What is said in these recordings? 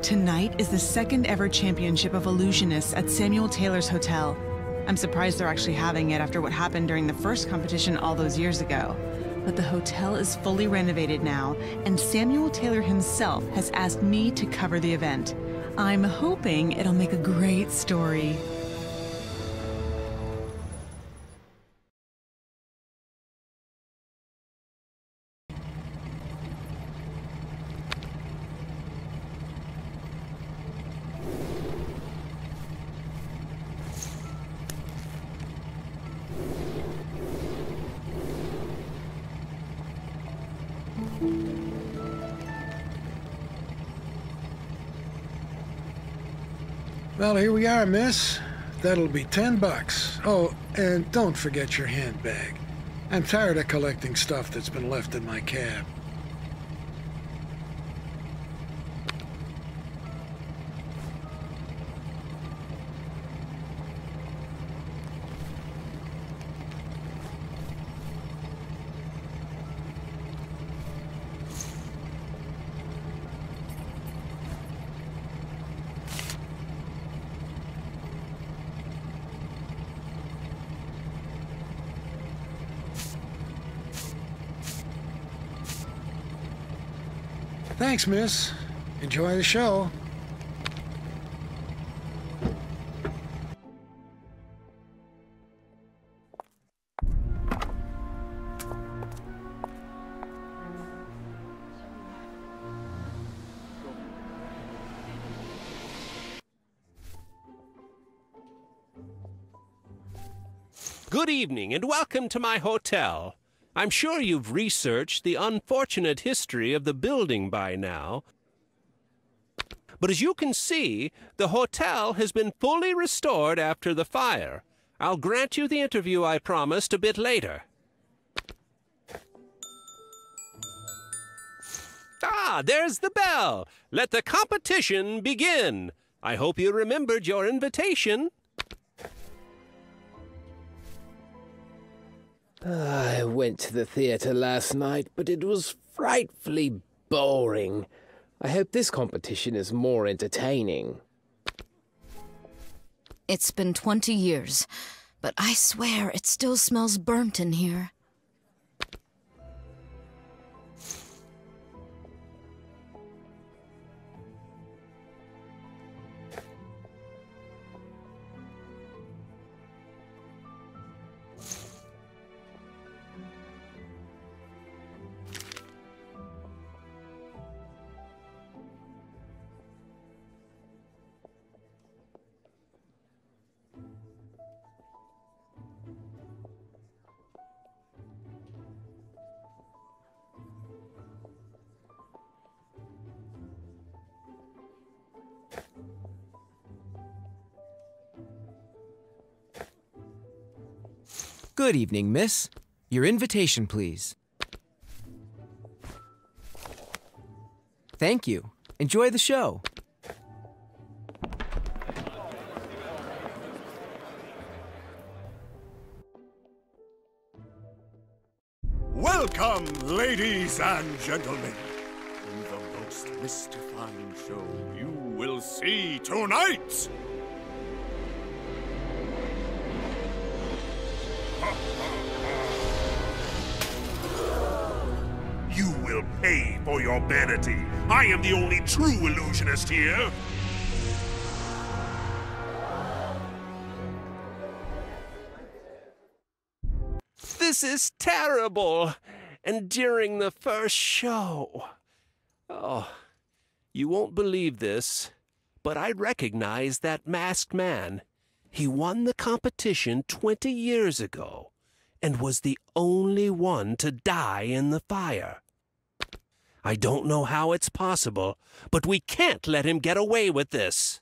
Tonight is the second ever Championship of Illusionists at Samuel Taylor's hotel. I'm surprised they're actually having it after what happened during the first competition all those years ago. But the hotel is fully renovated now, and Samuel Taylor himself has asked me to cover the event. I'm hoping it'll make a great story. Well, here we are, miss. That'll be $10. Oh, and don't forget your handbag. I'm tired of collecting stuff that's been left in my cab. Thanks, miss. Enjoy the show. Good evening and welcome to my hotel. I'm sure you've researched the unfortunate history of the building by now. But as you can see, the hotel has been fully restored after the fire. I'll grant you the interview I promised a bit later. Ah, there's the bell. Let the competition begin. I hope you remembered your invitation. I went to the theatre last night, but it was frightfully boring. I hope this competition is more entertaining. It's been 20 years, but I swear it still smells burnt in here. Good evening, miss. Your invitation, please. Thank you. Enjoy the show. Welcome, ladies and gentlemen, to the most mystifying show you will see tonight! You will pay for your vanity. I am the only true illusionist here. This is terrible. And during the first show. Oh, you won't believe this, but I recognize that masked man. He won the competition 20 years ago and was the only one to die in the fire. I don't know how it's possible, but we can't let him get away with this.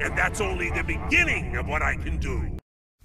And that's only the beginning of what I can do.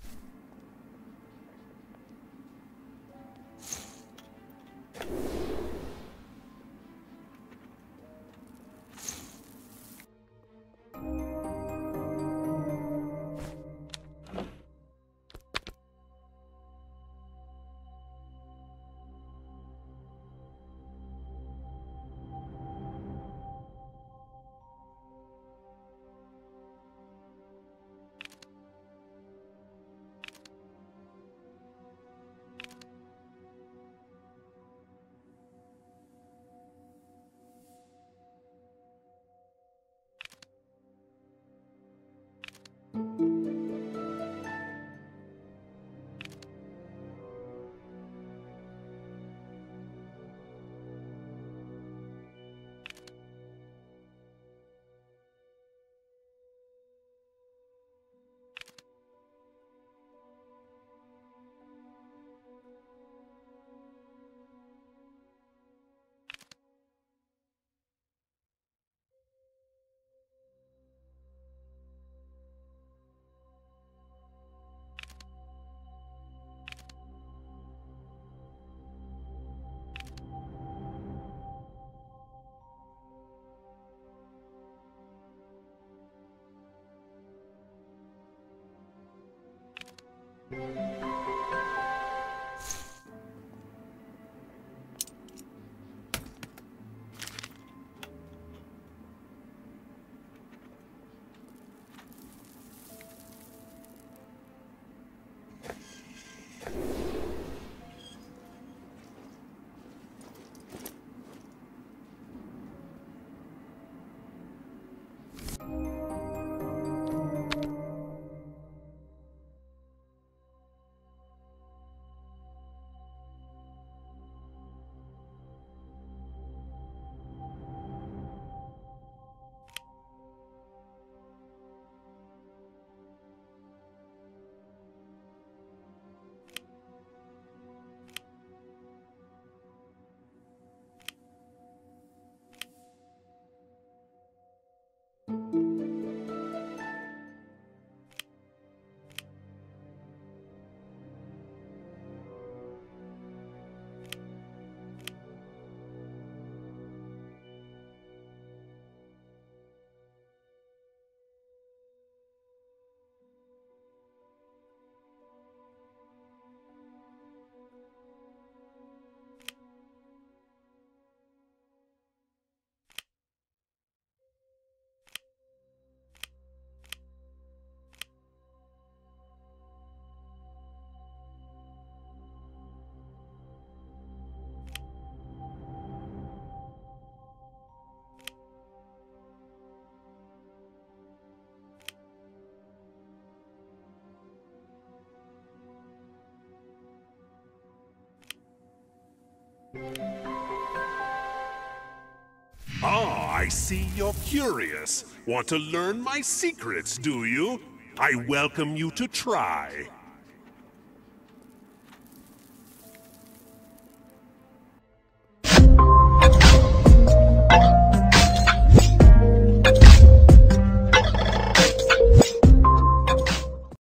Ah, I see you're curious. Want to learn my secrets, do you? I welcome you to try.